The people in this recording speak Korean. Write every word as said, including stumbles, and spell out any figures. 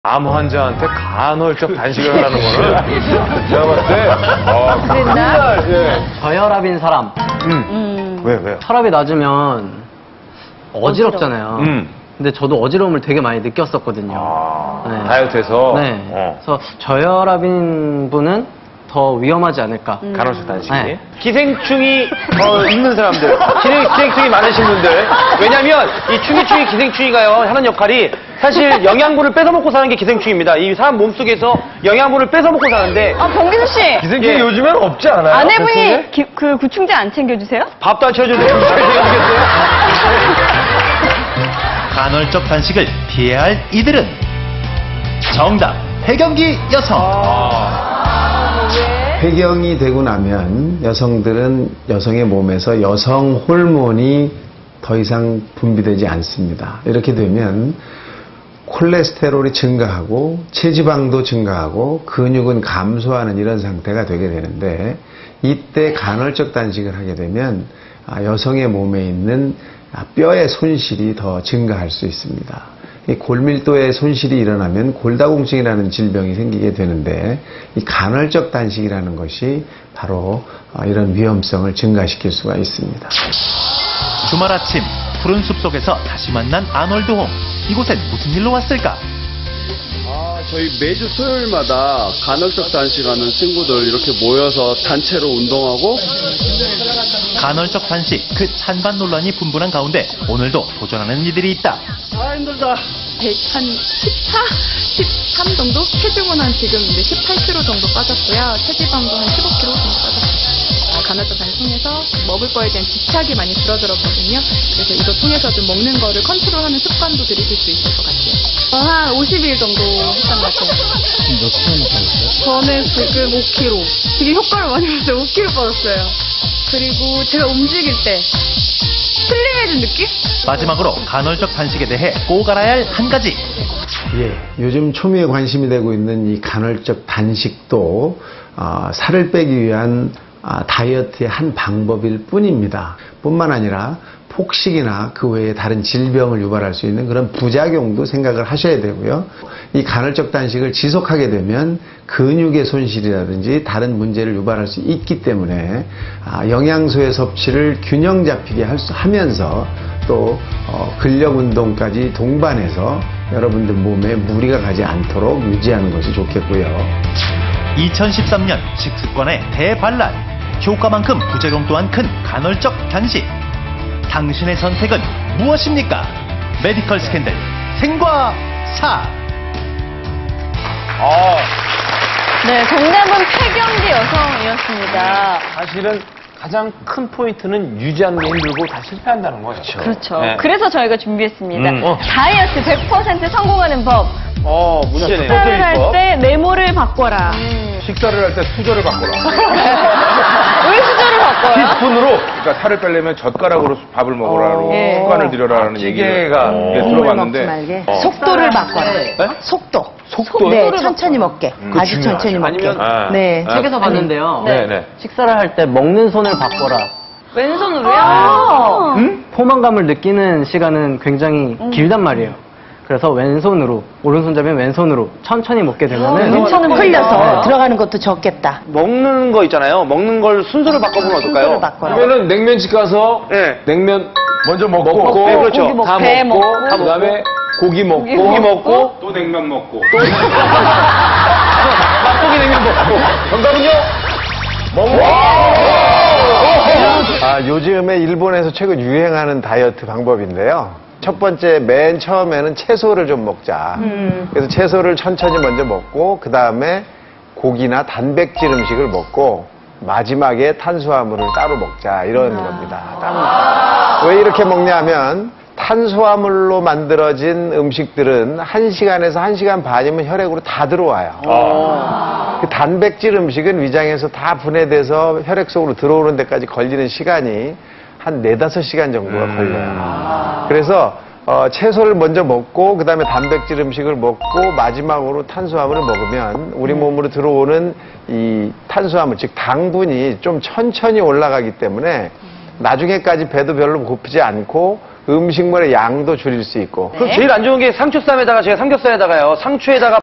암 환자한테 간헐적 단식을 하라는 거는 제가 봤을 때 어, 그랬나? 예. 저혈압인 사람. 음. 음. 왜 왜요? 혈압이 낮으면 어지럽잖아요. 음. 근데 저도 어지러움을 되게 많이 느꼈었거든요. 아, 네. 다이어트에서 네. 어. 그래서 저혈압인 분은 더 위험하지 않을까. 음. 간헐적 단식이 네. 기생충이 어, 있는 사람들, 기생, 기생충이 많으신 분들. 왜냐면 이 충이충이 기생충이가요 하는 역할이 사실 영양분을 뺏어먹고 사는 게 기생충입니다. 이 사람 몸속에서 영양분을 뺏어먹고 사는데 아, 정기수 씨. 기생충이 예. 요즘엔 없지 않아요? 아내분이 기, 그 구충제 안 챙겨주세요? 밥도 안 채워주는데 잘 생각하겠어요? 간헐적 단식을 피해야 할 이들은 정답 폐경기 여성. 폐경이 되고 나면 여성들은 여성의 몸에서 여성 호르몬이 더 이상 분비되지 않습니다. 이렇게 되면 콜레스테롤이 증가하고 체지방도 증가하고 근육은 감소하는 이런 상태가 되게 되는데, 이때 간헐적 단식을 하게 되면 여성의 몸에 있는 뼈의 손실이 더 증가할 수 있습니다. 이 골밀도의 손실이 일어나면 골다공증이라는 질병이 생기게 되는데, 이 간헐적 단식이라는 것이 바로 이런 위험성을 증가시킬 수가 있습니다. 주말 아침 푸른 숲속에서 다시 만난 아놀드 홍. 이곳엔 무슨 일로 왔을까? 아, 저희 매주 토요일마다 간헐적 단식하는 친구들 이렇게 모여서 단체로 운동하고. 간헐적 단식 그 찬반 논란이 분분한 가운데 오늘도 도전하는 이들이 있다. 아, 힘들다. 한 십사, 십삼 정도? 체중은 한 지금 이제 십팔 킬로그램 정도 빠졌고요. 체지방도 한 십오 킬로그램 정도 빠졌어요. 간헐적 단식 통해서 먹을 거에 대한 집착이 많이 줄어들었거든요. 그래서 이거 통해서 좀 먹는 거를 컨트롤하는 습관도 들이실 수 있을 것 같아요. 어, 한 오십 일 정도 했던 것 같아요. 지금 몇 킬로나 빠졌어요? 저는 지금 오 킬로그램. 되게 효과를 많이 봤어요. 오 킬로그램 빠졌어요. 그리고 제가 움직일 때 슬림해진 느낌? 마지막으로 간헐적 단식에 대해 꼭 알아야 할 한 가지. 예, 요즘 초미에 관심이 되고 있는 이 간헐적 단식도 어, 살을 빼기 위한 아, 다이어트의 한 방법일 뿐입니다. 뿐만 아니라 폭식이나 그 외에 다른 질병을 유발할 수 있는 그런 부작용도 생각을 하셔야 되고요. 이 간헐적 단식을 지속하게 되면 근육의 손실이라든지 다른 문제를 유발할 수 있기 때문에 아, 영양소의 섭취를 균형 잡히게 할 수, 하면서 또 어, 근력 운동까지 동반해서 여러분들 몸에 무리가 가지 않도록 유지하는 것이 좋겠고요. 이천십삼 년 식습관의 대반란. 효과만큼 부작용 또한 큰 간헐적 단식. 당신의 선택은 무엇입니까? 메디컬 스캔들 생과 사. 어, 네, 정답은 폐경기 여성이었습니다. 사실은 가장 큰 포인트는 유지하는 게 힘들고 다 실패한다는 거예요. 그렇죠. 네. 그래서 저희가 준비했습니다. 음, 어. 다이어트 백 퍼센트 성공하는 법. 어, 문제네요. 식사를 할 때 메모를 바꿔라. 식사를 할 때 수저를 바꿔라. 왜 수저를 바꿔요? 티스푼으로, 그러니까 살을 빼려면 젓가락으로 밥을 먹으라고 예. 습관을 들여라라는 얘기를 기계가 예, 국물 들어봤는데 먹지 말게. 어. 속도를 바꿔라. 네? 속도. 속도? 네, 천천히 먹게. 음, 아주 그거 천천히 먹게. 아니면- 아. 네. 아. 책에서 봤는데요. 네, 네. 식사를 할 때 먹는 손을 바꿔라. 왼손으로요? 아. 포만감을 느끼는 시간은 굉장히 길단 말이에요. 그래서 왼손으로, 오른손잡이는 왼손으로 천천히 먹게 되면은 눈처럼 흘려서 네. 들어가는 것도 적겠다. 먹는 거 있잖아요. 먹는 걸 순서를 바꿔보면 어떨까요? 순서를 바꿔라. 그러면은 냉면집 가서 네. 냉면 먼저 먹고, 네, 그렇죠. 고기 먹고, 다 배 먹고, 먹고, 다 그다음에 고기 먹고, 고기 먹고, 또 냉면 먹고. 막고기 냉면 먹고. 정답은요? 먹고. 아, 요즘에 일본에서 최근 유행하는 다이어트 방법인데요. 첫 번째, 맨 처음에는 채소를 좀 먹자. 그래서 채소를 천천히 먼저 먹고, 그 다음에 고기나 단백질 음식을 먹고, 마지막에 탄수화물을 따로 먹자. 이런 겁니다. 따로. 왜 이렇게 먹냐면, 탄수화물로 만들어진 음식들은 한 시간에서 한 시간 반이면 혈액으로 다 들어와요. 그 단백질 음식은 위장에서 다 분해돼서 혈액 속으로 들어오는 데까지 걸리는 시간이 한 네다섯 시간 정도가 음. 걸려요. 그래서 어, 채소를 먼저 먹고 그 다음에 단백질 음식을 먹고 마지막으로 탄수화물을 먹으면 우리 몸으로 들어오는 이 탄수화물, 즉 당분이 좀 천천히 올라가기 때문에 나중에까지 배도 별로 고프지 않고 음식물의 양도 줄일 수 있고. 그럼 제일 안 좋은 게 상추쌈에다가 제가 삼겹살에다가요. 상추에다가